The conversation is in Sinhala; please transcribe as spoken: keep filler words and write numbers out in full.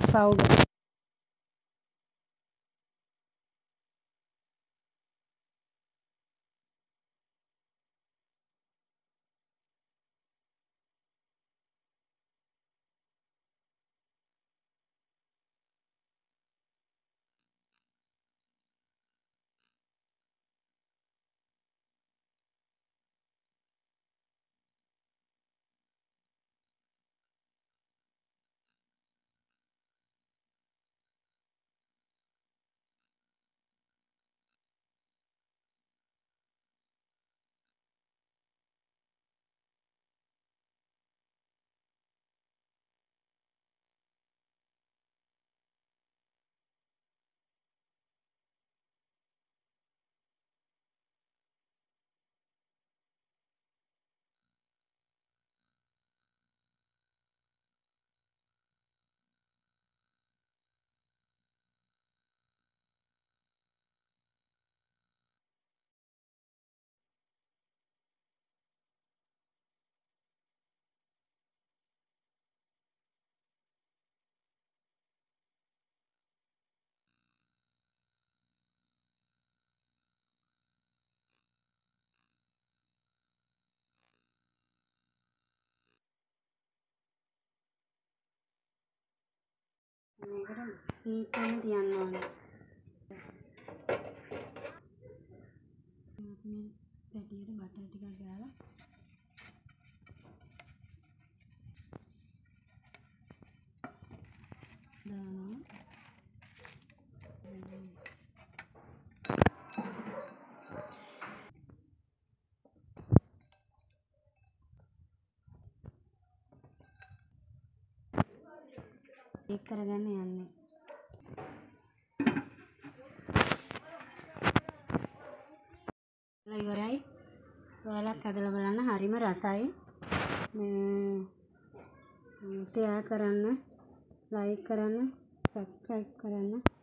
powder. මේකට හීට් එකම තියන්න ඕනේ. මේ පැටියට බටර් ටිකක් දාලා දානවා. ඒක කරගන්න යන්නේ. ඉවරයි. ඔයාලත් හදලා බලන්න. හරිම රසයි. මේ ෂෙයා කරන්න, ලයික් කරන්න, සබ්ස්ක්‍රයිබ් කරන්න.